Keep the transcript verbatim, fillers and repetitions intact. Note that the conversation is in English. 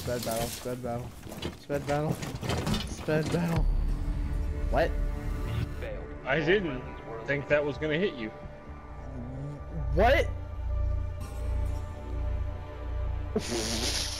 Sped battle, sped battle, sped battle, sped battle. What? I didn't think that was gonna hit you. What?